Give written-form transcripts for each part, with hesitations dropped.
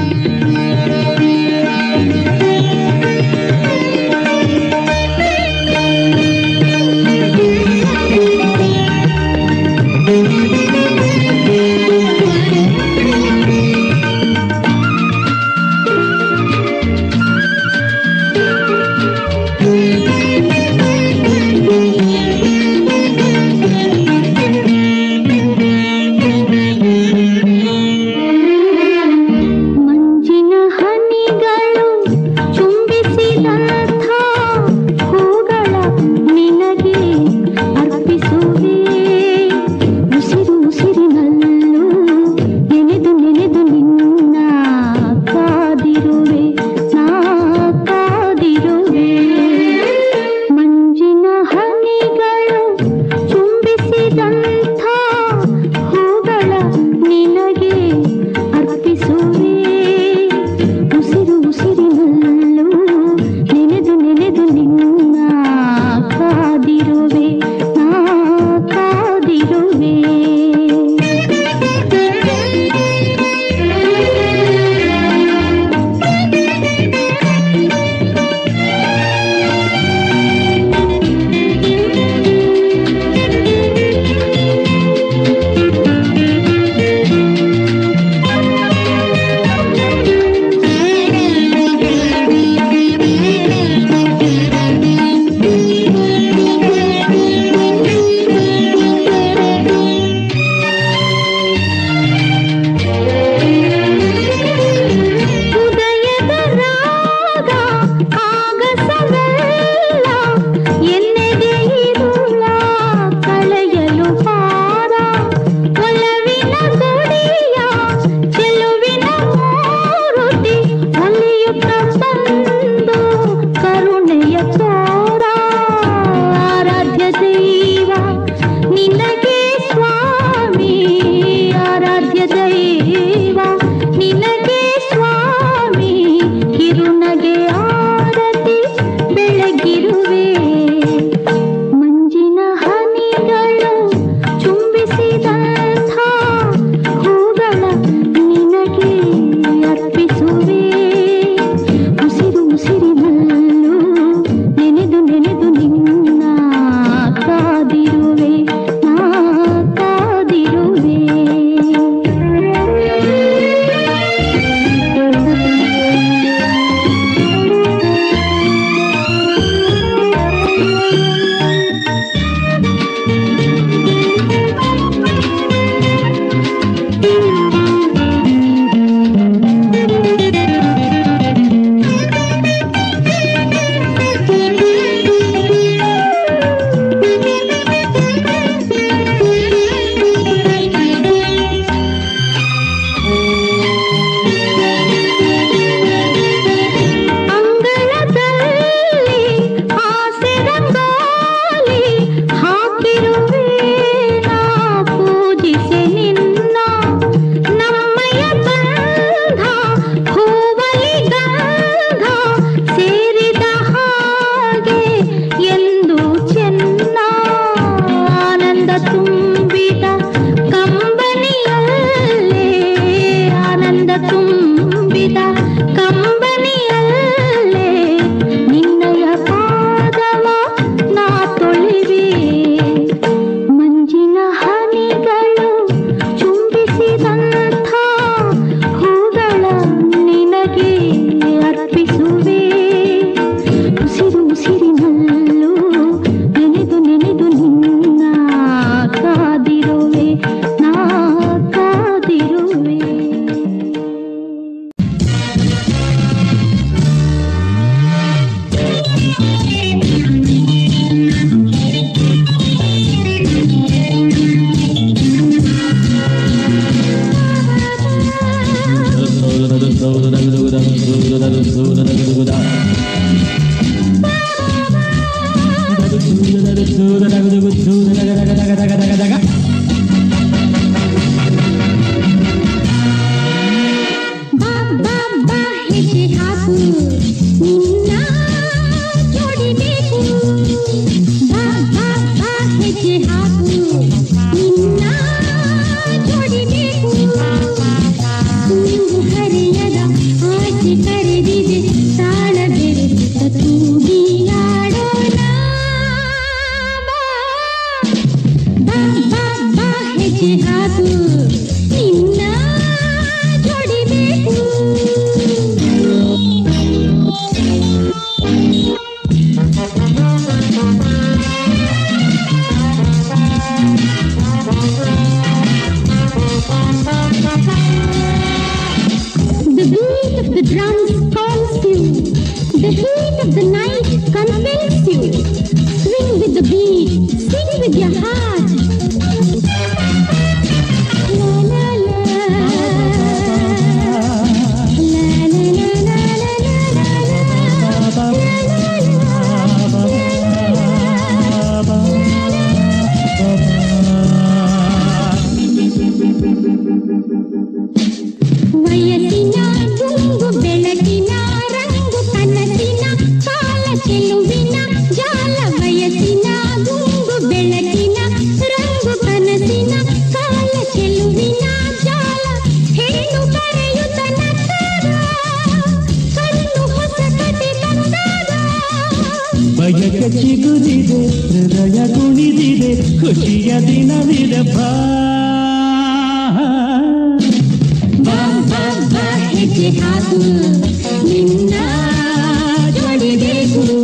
ಕಾದಿರುವೆ ಹೆಜ್ಜೆ ಹಾಕು ನಿನ್ನ ಜೋಡಿಬೇಕು. The beat of the drums calls you. The heat of the night compels you. Swing with the beat, sing with your heart. La la la, la la la la la la ವಯಸ್ಸಿನ ಗುಂಗು ಬೆಳಕಿನ ರಂಗು ಕನಸಿನ ಕಾಲ ಚೆಲುವಿನ ಜಾಲ. ವಯಸ್ಸಿನ ಗುಂಗು ಬೆಳಕಿನ ರಂಗು ಕನಸಿನ ಕಾಲ ಚೆಲುವಿನ ಜಾಲ. ಹೆಣ್ಣು ಕರೆಯುತ್ತ ನತ್ತಾಗ ಕಣ್ಣು ಹೊಸ ಕತೆ ತಂದಾಗ. ಬಯಕೆ ಚಿಗುರಿದೆ ಹೃದಯ ಕುಣಿದಿದೆ ಖುಷಿಯ ದಿನವಿದೆ ಬಾ ಹೆಜ್ಜೆ ಹಾಕು ನಿನ್ನ ಜೋಡಿಬೇಕು.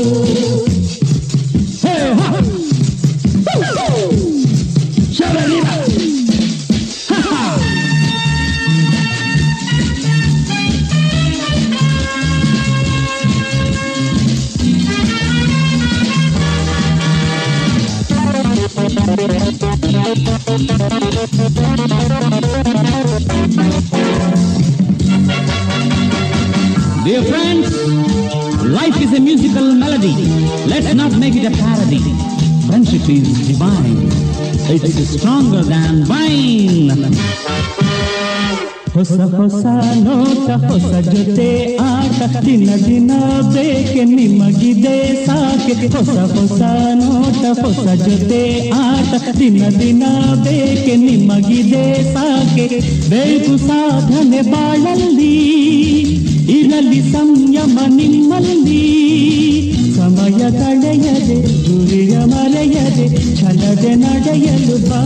Dear friends, life is a musical melody. Let's not make it a parody. Friendship is divine. It is stronger than wine. ಹೊಸ ಹೊಸ ನೋಟ ಹೊಸ ಜೊತೆ ಆಟ ದಿನ ದಿನ ಬೇಕೆ ನಿಮಗಿದೆ ಸಾಕೆ. ಹೊಸ ಹೊಸ ನೋಟ ಹೊಸ ಜೊತೆ ಆಟ ದಿನ ದಿನ ಬೇಕೆ ನಿಮಗಿದೆ ಸಾಕೆ. ಬೇಕು ಸಾಧನೆ ಬಾಳಲ್ಲಿ ಇರಲಿ ಸಂಯಮ ನಿಮ್ಮಲ್ಲಿ. ಸಮಯ ತಡೆಯದೆ ಗುರಿಯ ಮರೆಯದೆ ಛಲದೆ ನಡೆಯಲು ಬಾ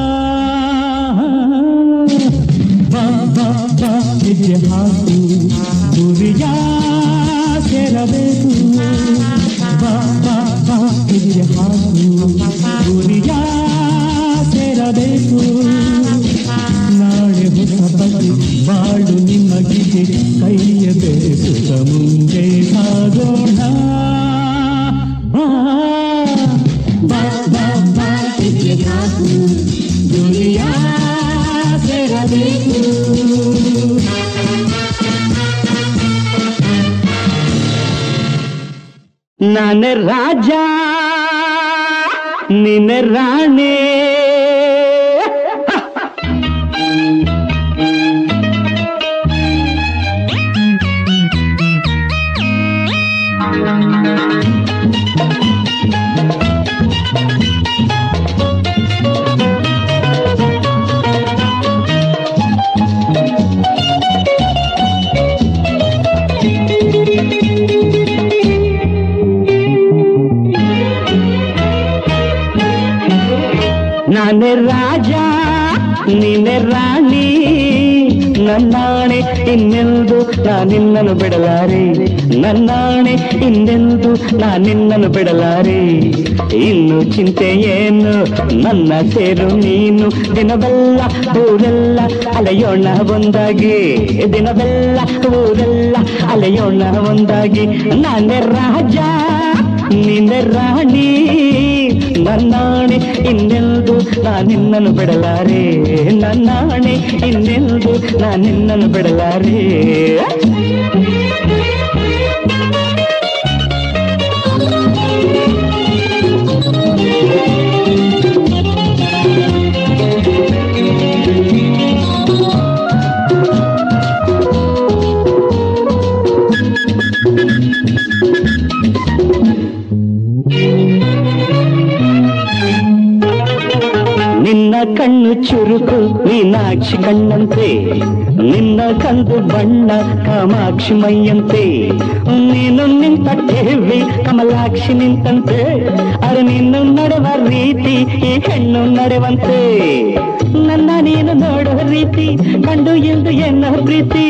ಬಾ ಬಾ ಬಾ ಹೆಜ್ಜೆ ಹಾಕು ಗುರಿಯ ಸೇರಬೇಕು. ಬಾ ಬಾ ಬಾ ಹೆಜ್ಜೆ ಹಾಕು ಗುರಿಯ ಸೇರಬೇಕು. ನಾಳೆ ಹೊಸ ಬಗೆ ಬಾಳು ನಿಮಗಿದೆ ಕೈಯ ಬೆರೆಸುತ್ತ ಮುಂದೆ ಸಾಗೋಣ. ಬಾ ಬಾ ಬಾ ಬಾ ಹೆಜ್ಜೆ ಹಾಕು ಗುರಿಯ ಸೇರಬೇಕು. ನಾನೇ ರಾಜ ನೀನೆ ರಾಣಿ. ನಾನೇ ರಾಜ ನೀನೆ ರಾಣಿ. ನನ್ನಾಣೆ ಇನ್ನೆಂದು ನಾನಿನ್ನನು ಬಿಡಲಾರೆ. ನನ್ನಾಣೆ ಇನ್ನೆಂದು ನಾನಿನ್ನನು ಬಿಡಲಾರೆ. ಇನ್ನು ಚಿಂತೆ ಏನು ನನ್ನ ಸೇರು ನೀನು. ದಿನವೆಲ್ಲ ಊರೆಲ್ಲ ಅಲೆಯೋಣ ಒಂದಾಗಿ. ದಿನವೆಲ್ಲ ಊರೆಲ್ಲ ಅಲೆಯೋಣ ಒಂದಾಗಿ. ನಾನೇ ರಾಜ ನೀನೆ ರಾಣಿ. ನನ್ನಾಣೆ ಇನ್ನೆಂದು ನಾನಿನ್ನನು ಬಿಡಲಾರೆ. ನನ್ನಾಣೆ ಇನ್ನೆಂದು ನಾನಿನ್ನನು ಬಿಡಲಾರೆ. ಕಣ್ಣು ಚುರುಕು ಮೀನಾಕ್ಷಿ ಕಣ್ಣಂತೆ, ನಿನ್ನ ಕಂದು ಬಣ್ಣ ಕಾಮಾಕ್ಷಿ ಮೈಯಂತೆ, ನೀನು ನಿಂತ ಟಿವಿ ಕಮಲಾಕ್ಷಿ ನಿಂತಂತೆ, ಅರೆ ನೀನು ನಡೆವ ರೀತಿ ಈ ಹೆಣ್ಣು ನಡೆವಂತೆ, ನನ್ನ ನೀನು ನೋಡೋ ರೀತಿ ಕಂಡು ಎಂದು ಎನ್ನ ಪ್ರೀತಿ,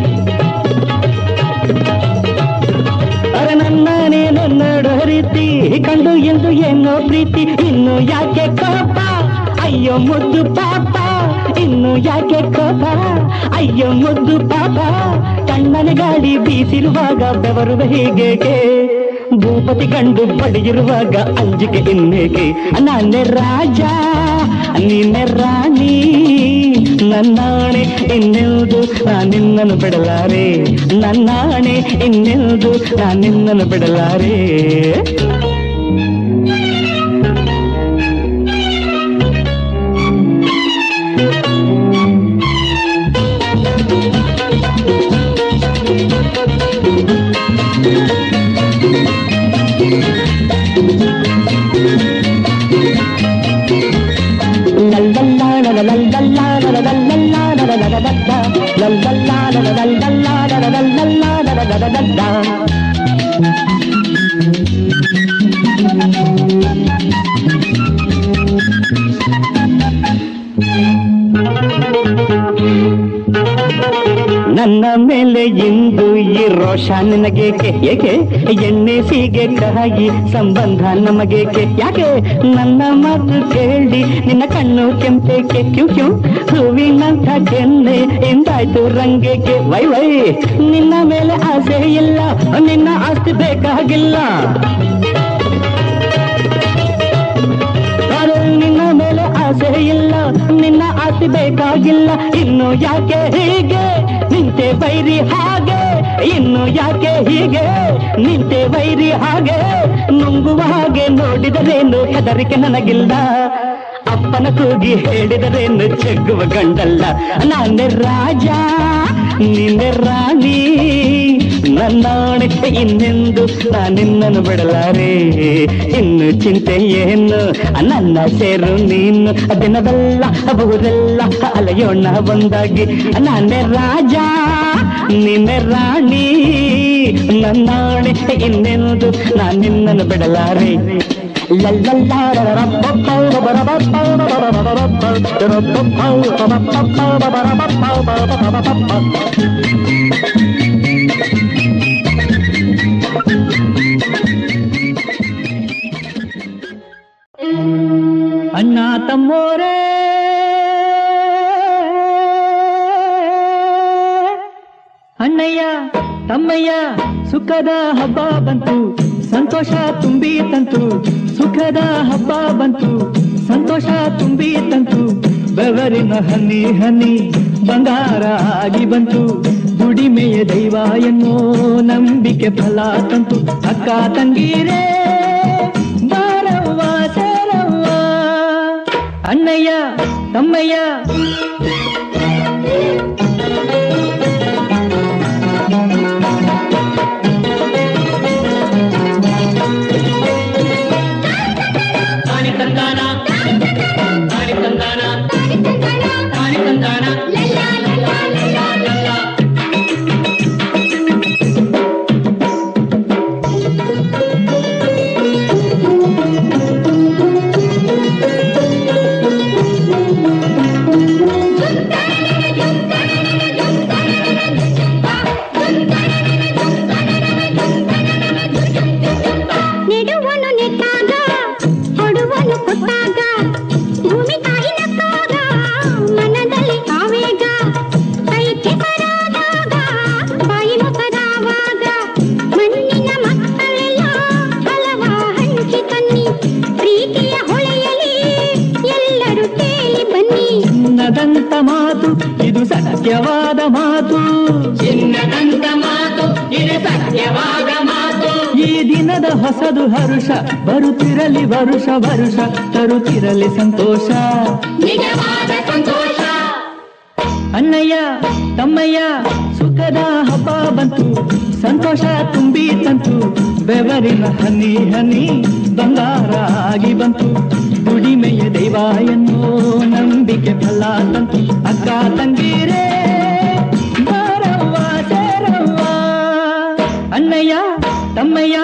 ಅರೆ ನನ್ನ ನೀನು ನೋಡೋ ರೀತಿ ಕಂಡು ಎಂದು ಏನೋ ಪ್ರೀತಿ, ಇನ್ನು ಯಾಕೆ ಕೋಪ ಅಯ್ಯೋ ಮುದ್ದು ಪಾಪ, ಇನ್ನು ಯಾಕೆ ಕೋಪ ಅಯ್ಯೋ ಮುದ್ದು ಪಾಪ, ಕಣ್ಣನ ಗಾಳಿ ಬೀಸಿರುವಾಗ ಬೆವರುವ ಹೀಗೇಕೆ, ಭೂಪತಿ ಕಂಡು ಪಡೆಯಿರುವಾಗ ಅಂಜಿಕೆ ಇನ್ನೇಕೆ, ನಾನೇ ರಾಜ ನೀನೆ ರಾಣಿ, ನನ್ನಾಣೆ ಇನ್ನೆಲ್ದು ನಾನಿನ್ನನ್ನು ಬಿಡಲಾರೆ, ನನ್ನಾಣೆ ಇನ್ನೆಲ್ದು ನಾನಿನ್ನನ್ನು ಬಿಡಲಾರೆ. ನನ್ನ ಮೇಲೆ ಇಂದು ಈ ರೋಷ ನಿನಗೇಕೆ, ಏಕೆ ಎಣ್ಣೆ ಸೀಗೆ ಕಾಯಿ ಸಂಬಂಧ ನಮಗೇಕೆ, ಯಾಕೆ ನನ್ನ ಮಾತು ಕೇಳಿ ನಿನ್ನ ಕಣ್ಣು ಕೆಂಪೇಕೆ, ಕ್ಯೂ ಕ್ಯೂ ಹೂವಿನಂಥ ಕೆನ್ನೆ ಎಂದಾಯ್ತು ರಂಗೇಕೆ, ವೈ ವೈ ನಿನ್ನ ಮೇಲೆ ಆಸೆ ಇಲ್ಲ, ನಿನ್ನ ಆಸ್ತಿ ಬೇಕಾಗಿಲ್ಲ, ನಿನ್ನ ಮೇಲೆ ಆಸೆ ಇಲ್ಲ, ನಿನ್ನ ಆಸ್ತಿ ಬೇಕಾಗಿಲ್ಲ, ಇನ್ನು ಯಾಕೆ ಹೀಗೆ ನಿಂತೆ ಬೈರಿ ಹಾಗೆ, ಇನ್ನು ಯಾಕೆ ಹೀಗೆ ನಿಂತೆ ಬೈರಿ ಹಾಗೆ, ನುಂಗುವ ಹಾಗೆ ನೋಡಿದರೇನು ಹೆದರಿಕೆ ನನಗಿಲ್ಲ, ಅಪ್ಪನ ಕೂಗಿ ಹೇಳಿದರೇನು ಜಗ್ಗುವ ಗಂಡಲ್ಲ, ನಾನೇ ರಾಜ ನಿನ್ನೆ ರಾಣಿ, ನನ್ನಾಣೆ ಇನ್ನೆಂದು ನಾನಿನ್ನನ್ನು ಬಿಡಲಾರೆ, ಇನ್ನು ಚಿಂತೆ ಏನು ನನ್ನ ಸೇರು ನೀನು, ದಿನವೆಲ್ಲ ಊರೆಲ್ಲ ಅಲೆಯೋಣ ಒಂದಾಗಿ, ನಾನೇ ರಾಜ ನಿನ್ನೆ ರಾಣಿ, ನನ್ನಾಣೆ ಇನ್ನೆಂದು ನಾನಿನ್ನನ್ನು ಬಿಡಲಾರೆ. ಅಣ್ಣ ತಮ್ಮೋರೇ ಅಣ್ಣಯ್ಯ ತಮ್ಮಯ್ಯ ಸುಖದ ಹಬ್ಬ ಬಂತು, ಸಂತೋಷ ತುಂಬಿ ತಂತು, ಸುಖದ ಹಬ್ಬ ಬಂತು, ಸಂತೋಷ ತುಂಬಿ ತಂತು, ಬೆವರಿನ ಹನಿ ಹನಿ ಬಂಗಾರ ಆಗಿ ಬಂತು, ದುಡಿಮೆಯ ದೈವ ಎನ್ನೋ ನಂಬಿಕೆ ಫಲ ತಂತು, ಅಕ್ಕ ತಂಗೀರೇ ಬಾರವ್ವ ಸೇರವ್ವ, ಅಣ್ಣಯ್ಯ ತಮ್ಮಯ್ಯ ಚಿನ್ನದಂತ ಮಾತು ಇದು ಸತ್ಯವಾದ ಮಾತು, ಚಿನ್ನದಂತ ಮಾತು ಇದು ಸತ್ಯವಾದ ಮಾತು, ಈ ದಿನದ ಹೊಸದು ಹರುಷ ಬರುತ್ತಿರಲಿ ವರುಷ ವರುಷ ತರುತ್ತಿರಲಿ ಸಂತೋಷ, ನಿಜವಾದ ಸಂತೋಷ. ಅಣ್ಣಯ್ಯ ತಮ್ಮಯ್ಯ ಸುಖದ ಹಬ್ಬ ಬಂತು, ಸಂತೋಷ ತುಂಬಿ ತಂತು, ಬೆವರಿನ ಹನಿ ಹನಿ ಬಂಗಾರ ಆಗಿ ಬಂತು, ದುಡಿಮೆಯ ದೈವ ಎನ್ನೋ ನಂಬಿಕೆ ಫಲ ತಂತು ಅಕ್ಕ ತಂಗಿರೇ ಬಾರವ್ವ ಸೇರವ್ವ ಅಣ್ಣಯ್ಯ ತಮ್ಮಯ್ಯ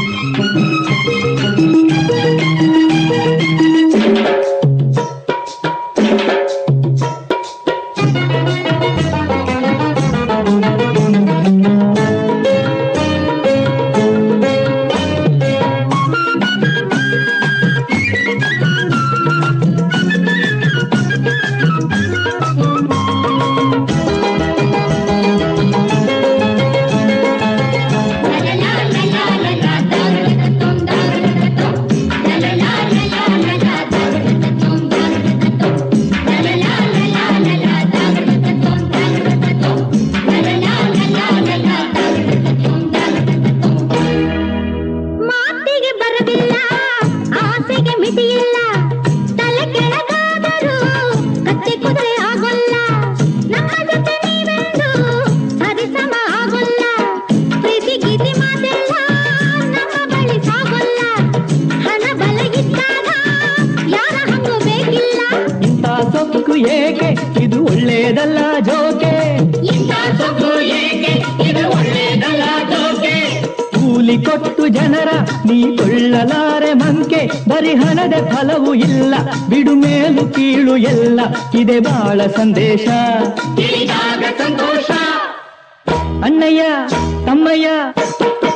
ಏಕೆ ಇದು ಒಳ್ಳೇದಲ್ಲ ಜೋಕೆ ಕೂಲಿ ಕೊಟ್ಟು ಜನರ ನೀ ಕೊಳ್ಳಲಾರೆ ಮಂಕೆ ಬರಿ ಹಣದ ಫಲವು ಇಲ್ಲ ಬಿಡು ಮೇಲು ಕೀಳು ಎಲ್ಲ ಇದೆ ಬಾಳ ಸಂದೇಶ ಅಣ್ಣಯ್ಯ ತಮ್ಮಯ್ಯ